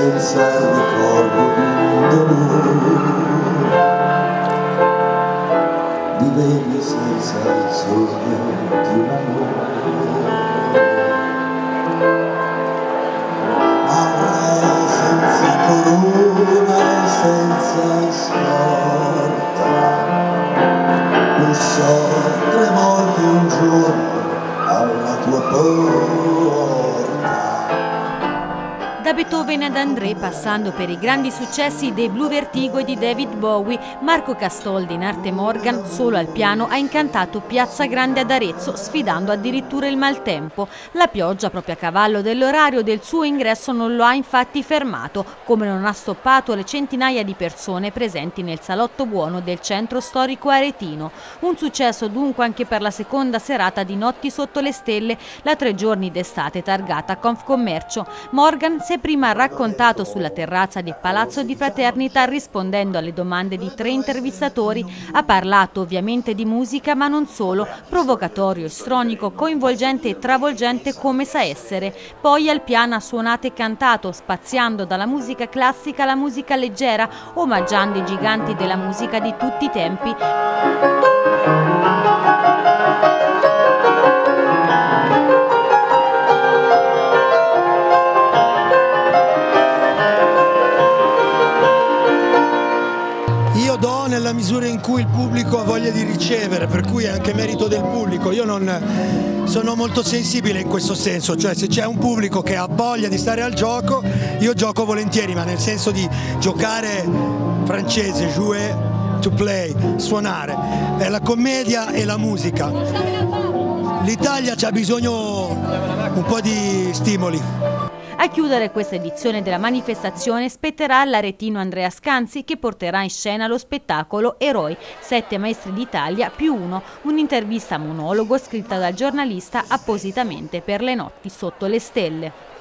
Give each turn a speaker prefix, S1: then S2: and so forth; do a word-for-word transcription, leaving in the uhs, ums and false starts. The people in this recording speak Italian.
S1: senza il ricordo di un dolore, vivevi senza il sogno di un amore. Ma senza corona, senza scorta, bussò tre volte un giorno alla tua porta.
S2: Da Beethoven ad André, passando per i grandi successi dei Blue Vertigo e di David Bowie, Marco Castoldi in arte Morgan, solo al piano, ha incantato Piazza Grande ad Arezzo, sfidando addirittura il maltempo. La pioggia, proprio a cavallo dell'orario del suo ingresso, non lo ha infatti fermato, come non ha stoppato le centinaia di persone presenti nel salotto buono del centro storico aretino. Un successo dunque anche per la seconda serata di Notti sotto le stelle, la tre giorni d'estate targata Confcommercio. Morgan si è prima raccontato sulla terrazza del Palazzo di Fraternità rispondendo alle domande di tre intervistatori. Ha parlato ovviamente di musica, ma non solo, provocatorio, istronico, coinvolgente e travolgente come sa essere. Poi al piano ha suonato e cantato, spaziando dalla musica classica alla musica leggera, omaggiando i giganti della musica di tutti i tempi.
S3: Io do nella misura in cui il pubblico ha voglia di ricevere, per cui è anche merito del pubblico. Io non sono molto sensibile in questo senso, cioè se c'è un pubblico che ha voglia di stare al gioco, io gioco volentieri, ma nel senso di giocare francese, jouer, to play, suonare. È la commedia e la musica. L'Italia c'ha bisogno un po' di stimoli.
S2: A chiudere questa edizione della manifestazione spetterà all'aretino Andrea Scanzi, che porterà in scena lo spettacolo Eroi, sette maestri d'Italia più uno, un'intervista monologo scritta dal giornalista appositamente per le Notti sotto le stelle.